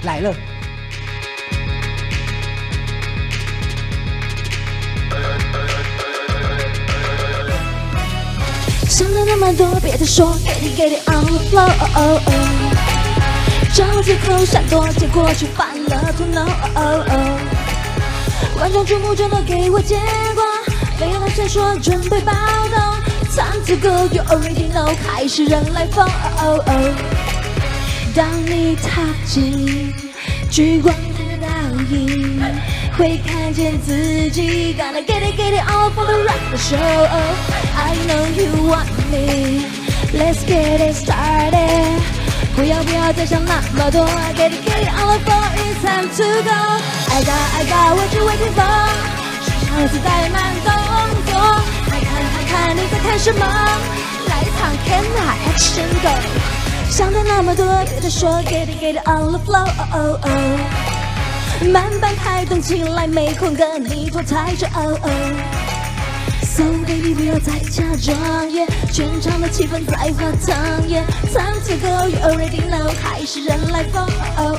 来了。 想的那么多，别再说 ，Get it on the floor， 找借口闪躲，结果却犯了错 ，No， 观众注目就都给我结果，没有他先说准备暴动 ，Time to go，You already know， 开始人来疯，当你踏进聚光灯的倒影，会看见自己 ，Gonna get it all for the rock show。I know you want me, let's get it started。不要再想那么多 ，Get it all for it's time to go。I got what you waiting for， 市场自带慢动作，看你在看什么，来一场 camera action go。想的那么多，别再说 Get it on the floor。慢半拍动起来，没空跟你拖太久。So baby， 不要再假装耶，全场的气氛在画汤耶。Time to go，You already know， 开始人来疯。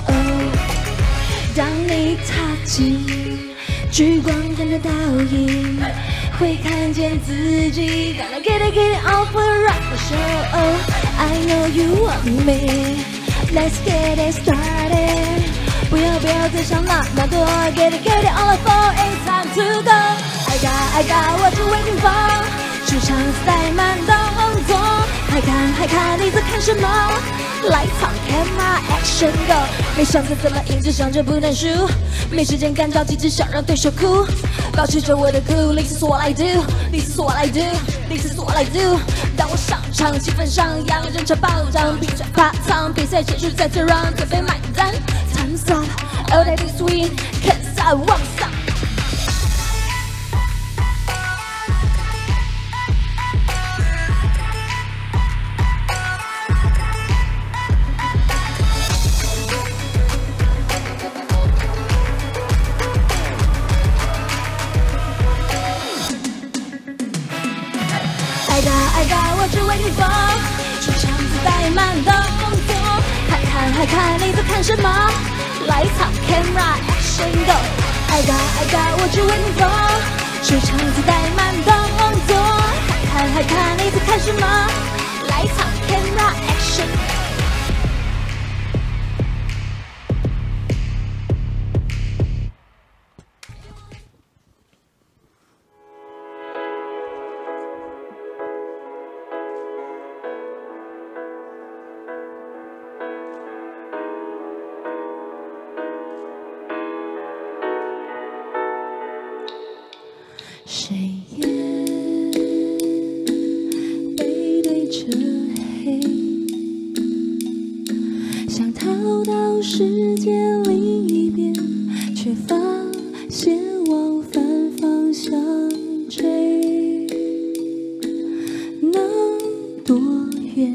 当你踏进聚光灯的倒影，会看见自己。Gonna get it all for the rock show。I know you want me，let's get it started。不要再想那么多 ，Get it all for it's time to go。I got what you waiting for， 出场自带慢动作，还看你在看什么？来场 camera action go， 没想着怎么赢，只想着不能输，没时间干着急，只想让对手哭，保持着我的酷 ，This is what I do，This is what I do，This is what I do。当我上场，气氛上扬，人潮暴涨，比赛发烫，比赛结束再次让准备买单 ，Time's up，All that is sweet，Cause I want some。I got what you waiting for， 出场自带慢动作，还看你在看什么？来一场 camera action go。I got what you waiting for， 出场自带慢动作，还看你在看什么？来一场 camera action。谁也背对着黑，想逃到世界另一边，却发现往反方向追，能多远？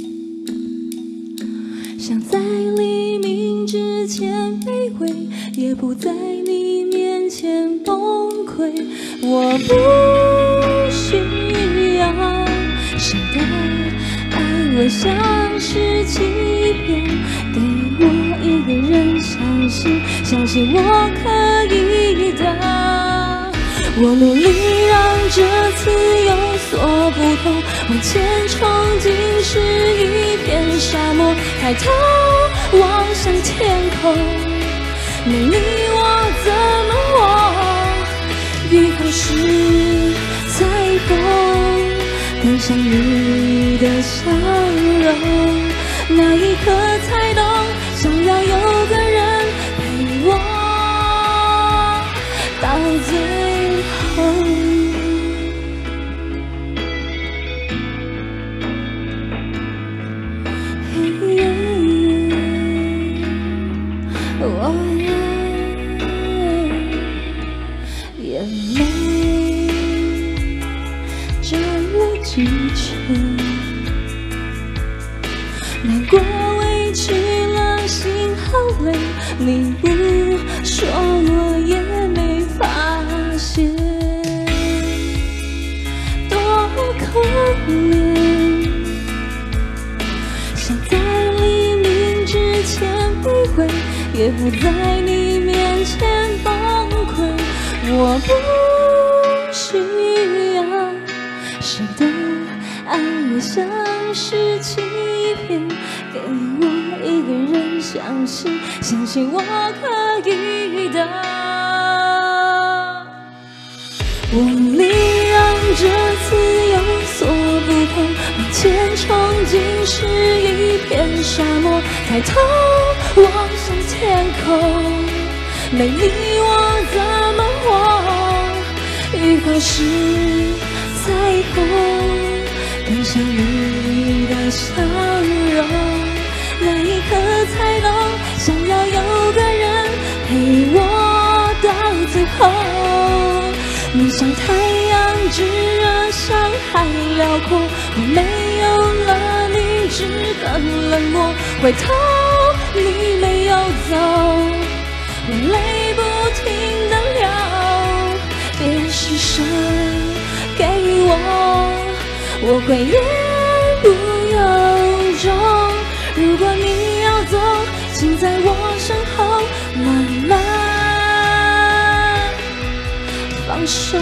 想在黎明之前卑微，也不在你面前崩溃。我不需要谁的安慰，像是欺骗，给我一个人相信我可以的。我努力让这次有所不同，往前冲进是一片沙漠，抬头望向天空，没你我怎么活？雨后是彩虹，跟上你的笑容，那一刻才懂，想要有个人陪我到最后。眼泪沾了几成，难过委屈了，心好累，你不说我也没发现，多可怜。想在黎明之前卑微， 也不在你面前崩溃。我不需要谁的爱也像是欺骗，给我一个人相信，相信我可以的。我努力让这次有所不同，往前冲进是一片沙漠，抬头望向天空，没你我怎么活？雨后是彩虹，更像你的笑容，那一刻才懂，想要有个人陪我到最后。你像太阳，炙热像海辽阔，我没有了你，只更冷漠。回头你没有走，我泪不停地流，别施舍给我会言不由衷。如果你要走，请在我身后慢慢放手。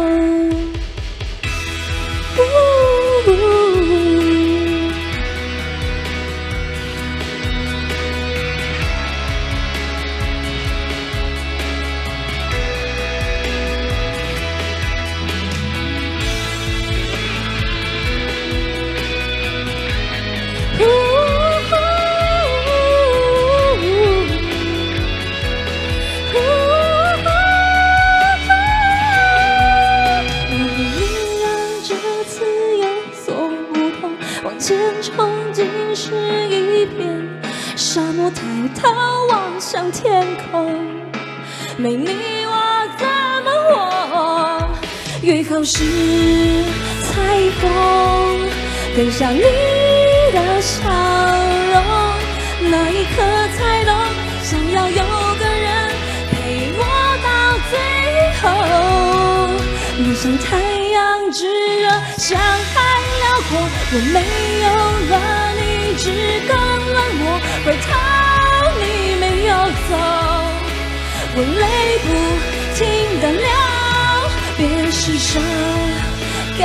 抬头望向天空，没你我怎么活？雨后是彩虹，更像你的笑容，那一刻才懂，想要有个人陪我到最后。你像太阳，炙热像海辽阔，我没有了你，只更冷漠。回头你没有走，我泪不停地流，别施舍给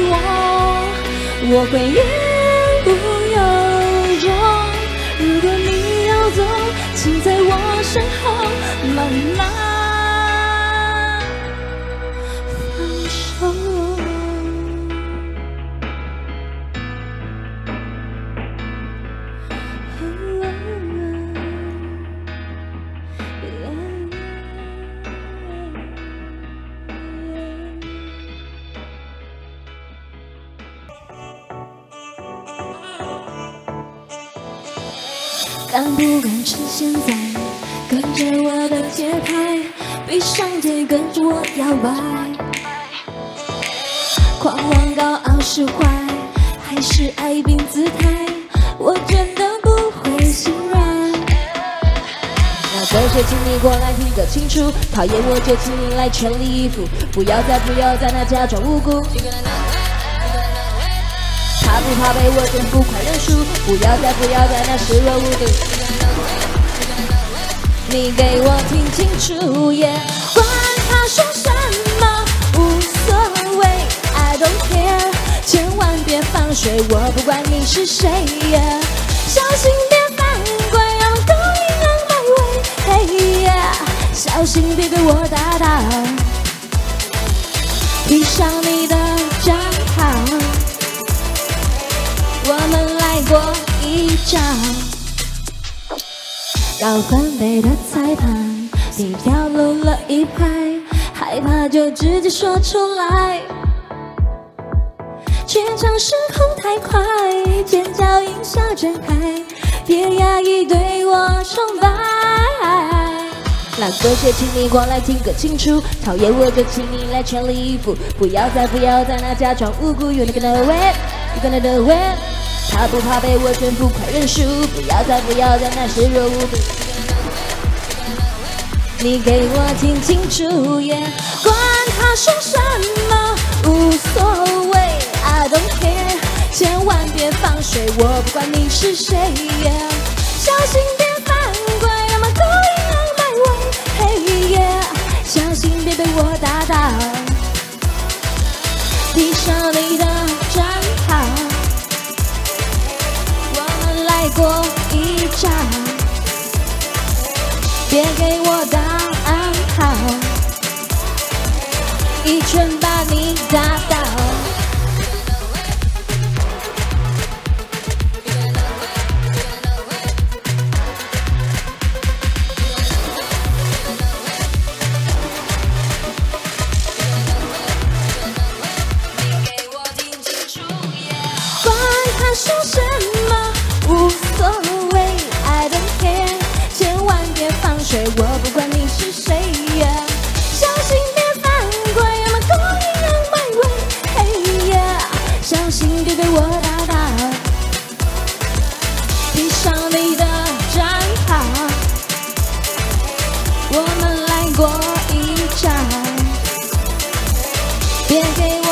我会言不由衷。如果你要走，请在我身后慢慢放手。敢不敢趁现在跟着我的节拍，闭上眼跟着我摇摆，狂妄高傲是坏，还是爱病姿态，我真的不会心软。那这些请你过来听个清楚，讨厌我就请你来全力以赴，不要再那假装无辜。怕不怕被我征服？快认输！不要再那视若无睹。你给我听清楚，yeah， 管他说什么无所谓 ，I don't care， 千万别放水，我不管你是谁，yeah， 小心别犯规，让我勾引让my way，hey yeah， 小心别被我打倒，闭上你的账号。我们来过一招，高官杯的裁判，你跳漏了一拍，害怕就直接说出来。全场失控太快，尖叫音效震撼，别压抑对我崇拜。那这些请你过来听个清楚，讨厌我就请你来全力以赴，不要再那假装无辜。You gonna do it, you gonna do it。怕不怕被我征服？快认输！不要再那视若无睹。你给我听清楚，yeah， 管他说什么无所谓 ，I don't care， 千万别放水，我不管你是谁，yeah， 小心别犯规，让我勾引。 别给我答案好，一拳把你打倒。管他说什么无所谓 ，I don't care， 千万别放水，我不管你是谁呀，小心别犯规，马狗一样卖味，嘿呀，小心别被我打倒，披上你的战袍，我们来过一场，别给我。